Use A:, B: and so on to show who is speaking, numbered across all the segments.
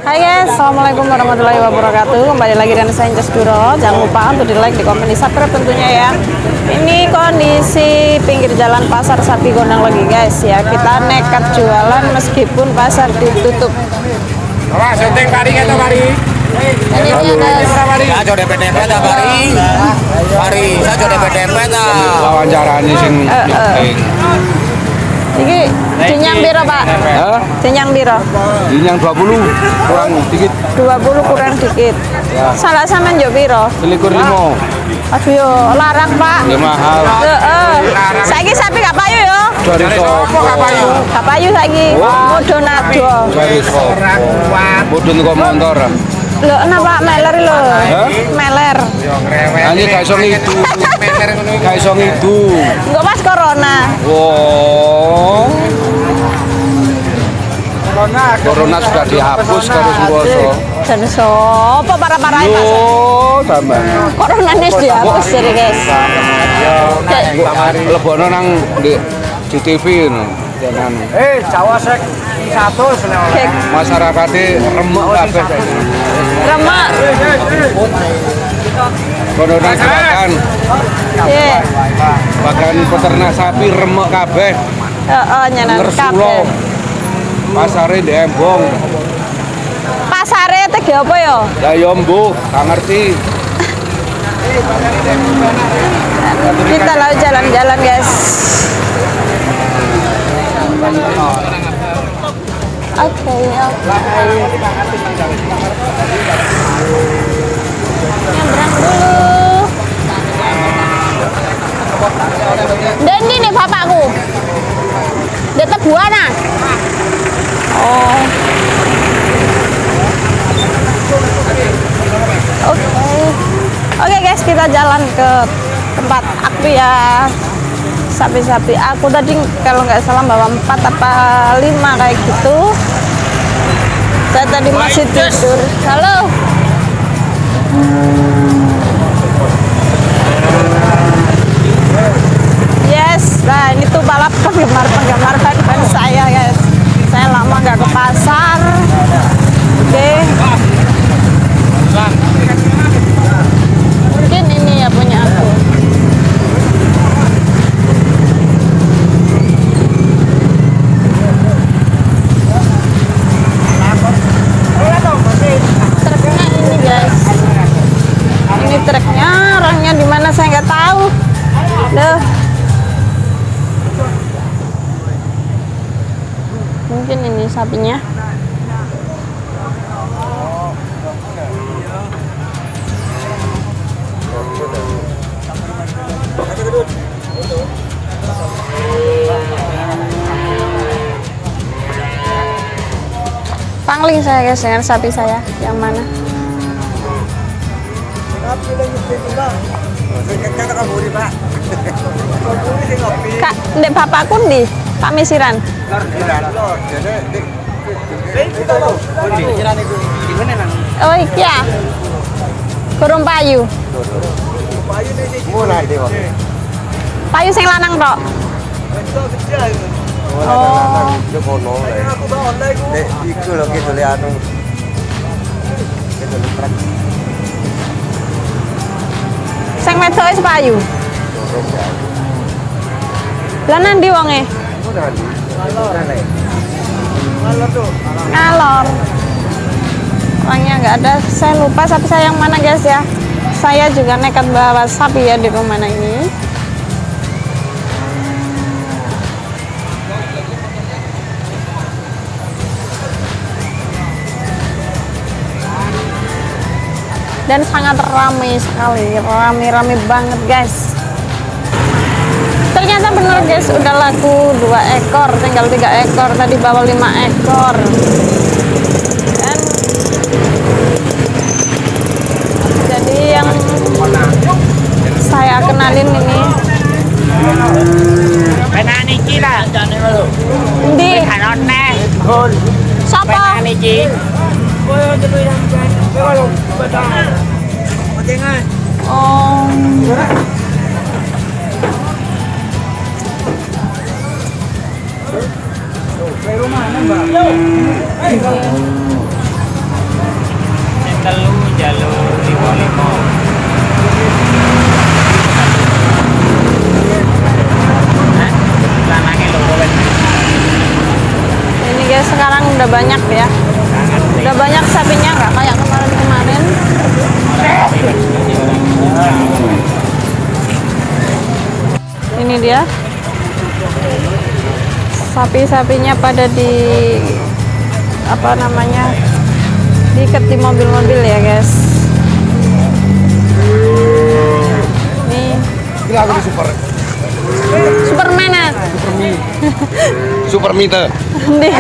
A: Hai guys, assalamualaikum warahmatullahi wabarakatuh. Kembali lagi dengan saya Incas Duro. Jangan lupa untuk di like, di komen, di subscribe tentunya ya. Ini kondisi pinggir jalan pasar sapi Gondang lagi guys ya. Kita nekat jualan meskipun pasar ditutup.
B: Syuting kari itu kari.
A: Ini guys.
B: Saya coba DPDP ta kari. Kari, saya coba DPDP ta.
C: Wawancarane sing penting.
A: Iki dinyang biro Pak?
C: Hah?
A: Dinyang biro?
C: Dinyang 20 kurang dikit.
A: 20 kurang dikit.
C: Ya.
A: Salah sampean yo biro?
C: 25.
A: Aduh yo, larang Pak.
C: Ya mahal.
A: Heeh. Saiki sapi gak payu yo.
C: Dari sopo
B: kapayu?
A: Gak payu saiki. Modonado.
C: Dari sopo. Mudun kok motor.
A: Lho, kenapa meler lho?
C: Hah?
A: Meler.
C: Ani gak iso ngidu. Gak iso ngidu.
A: Enggak pas corona.
C: Wow. Corona sudah dihapus terus boso.
A: Dan sopo para-para itu?
C: Yo, sampean.
A: Corona ini dihapus jadi guys.
C: Lebono nang di TV no. Jangan.
B: Jawa sek 100
A: Kek
C: Masyarakatnya remek kabeh.
A: remak.
C: Kono nang Selatan.
A: Iya.
C: Bahkan peternak sapi remek kabeh.
A: Heeh, nyenan
C: Ngersulo.
A: kabeh.
C: Pasare di Embong.
A: Pasare tege apa ya?
C: Ya yo mbuh, gak ngerti.
A: Kita lalu jalan-jalan guys. Oke, ya. Nyebrang dulu. Dan ini nih bapakku. Dia tebuan ah. Oh. Oke guys, kita jalan ke tempat aku ya. Sapi-sapi aku tadi kalau nggak salah bawa 4 apa 5 kayak gitu. Saya tadi masih tidur. Halo. Yes, nah ini tuh balap penggemar fans saya guys. Saya lama nggak ke pasar. Oke. Mungkin ini ya punya aku. Truknya ini guys. Ini truknya, orangnya di mana saya nggak tahu. Duh. Mungkin ini sapinya. Pangling saya guys dengan sapi saya yang mana? Kak, ndek bapakku ndi? Pak Misiran. Oh iki ya. Kurung payu. Payu sing lanang tok. Oh. Sing wedok wis payu. Lah nandi wonge? Ngalor. Orangnya nggak ada. Saya lupa sapi saya yang mana guys ya. Saya juga nekat bawa sapi ya di rumah ini. Dan sangat ramai sekali, rame-rame banget guys. Ternyata bener guys, udah laku 2 ekor, tinggal 3 ekor, tadi bawa 5 ekor. Dan jadi yang saya kenalin ini
B: Penaniki lah.
A: di
B: Kanone.
A: siapa?
B: Penaniki.
A: Oh.
B: telu jalur 55.
A: Ini guys, sekarang udah banyak ya. Udah banyak sapinya, nggak kayak kemarin-kemarin. Ini dia. Sapi-sapinya pada di apa namanya? Diikat di mobil-mobil ya, guys. Nih.
C: Gila aku di super.
A: Superman ah.
C: Super meter.
A: Nih.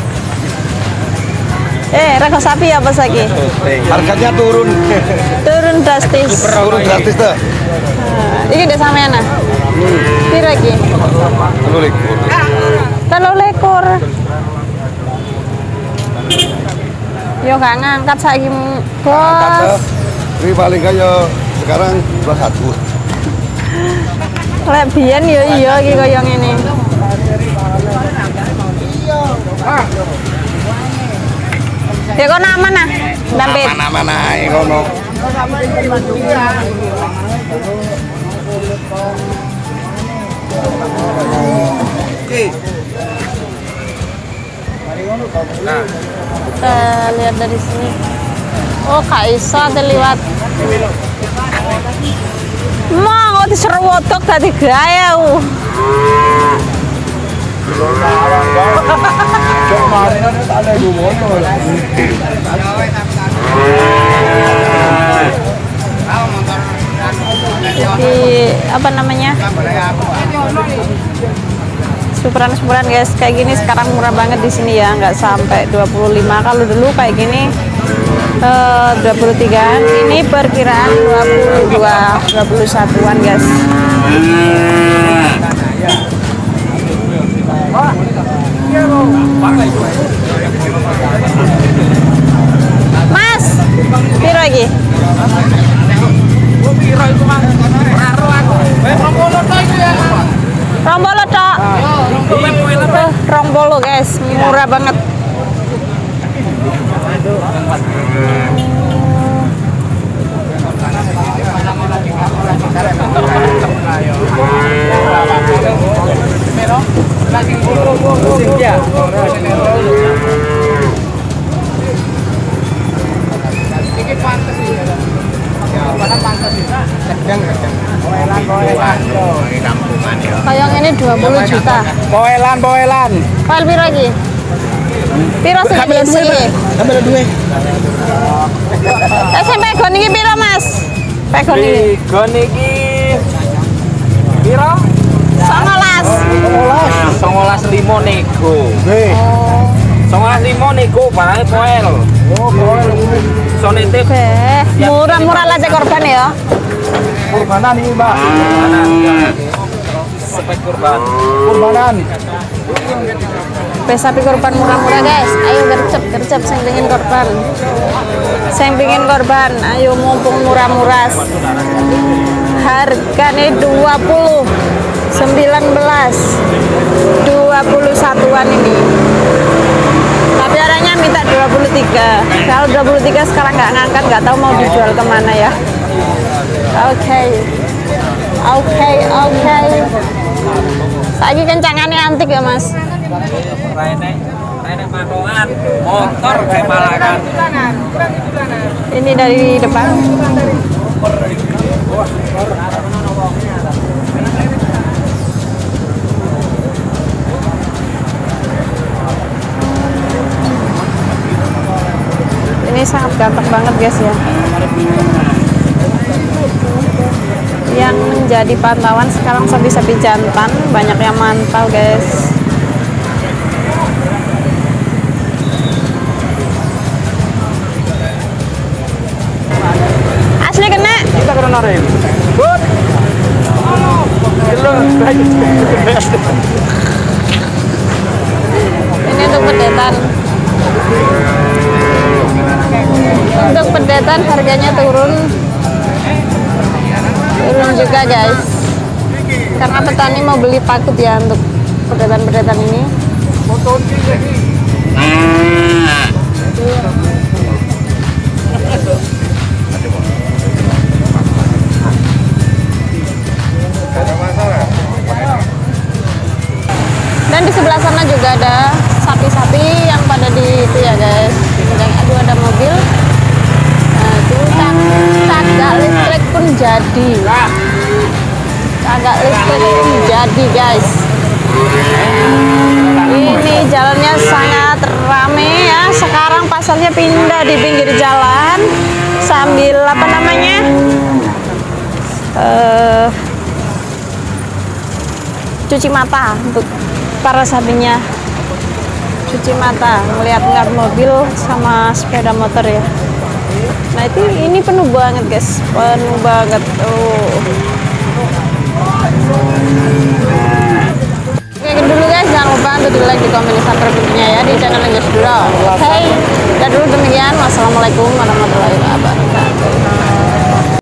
A: Rego sapi apa lagi?
C: Harganya turun.
A: Turun drastis.
C: Turun drastis tuh.
A: Ini udah sampean nah. Piro iki?
C: 3 lekor.
A: 3 lekor. Yo gak ngangkat saiki, Bos.
C: Ini paling kaya sekarang 21.
A: Lek biyen yo iya iki kaya ngene. Ya kono aman nah. Dampit.
C: Aman-aman ae kono.
A: Kita lihat dari sini. Oh, Kak Isa terliwat. Mau diserwotok tadi gaya. Jadi apa namanya? Syukuran-syukuran guys, kayak gini sekarang murah banget di sini ya, nggak sampai 25. Kalau dulu kayak gini 23-an, ini perkiraan 21-an guys. Mas, piro lagi? Rombolo tok. Rombolo guys, murah banget. Kayak ini 20 juta.
B: Poelan.
A: Poel piro lagi? Piro sih biasa iki?
C: Ambil duwe.
A: SMP gon iki piro, Mas? Pegon iki.
B: Gon iki piro?
A: 19.
B: 19.5 nego.
A: Oh.
B: 19.5 nego barangnya poel.
C: Oh, poel.
B: Sonitip.
A: Murah-murah lah cek korban ya.
C: Kurbanan ini, Mbak.
B: Sepet kurban.
C: Kurbanan.
A: Sapi korban murah-murah guys. Ayo gercep sing pengin korban. Sing pengin korban, ayo mumpung murah-murah. Harganya 20, 19, 21-an ini. Tapi orangnya minta 23. Kalau 23 sekarang nggak ngangkat, nggak tahu mau dijual kemana ya. Oke. Saiki kencangannya antik ya, Mas.
B: Rene matongan, motor kepalakan.
A: Ini dari depan. Ini sangat ganteng banget guys ya. Yang menjadi pantauan sekarang sapi-sapi jantan, banyak yang mantau guys. Asli kena.
C: Kita kena narik. Bud.
A: Ini untuk pedetan. Untuk pedetan harganya turun juga guys, karena petani mau beli pakut ya untuk pedetan-pedetan ini. jadi. Agak listrik pun jadi guys. Ini jalannya sangat rame ya. Sekarang pasarnya pindah di pinggir jalan sambil apa namanya cuci mata untuk para sapinya. Cuci mata ngeliat mobil sama sepeda motor ya. Nah ini penuh banget guys, penuh banget. Oke dulu guys, jangan lupa untuk di like, di komen, di subscribe tentunya ya di channel English Bro. Hey, dan dulu demikian. Wassalamualaikum warahmatullahi wabarakatuh.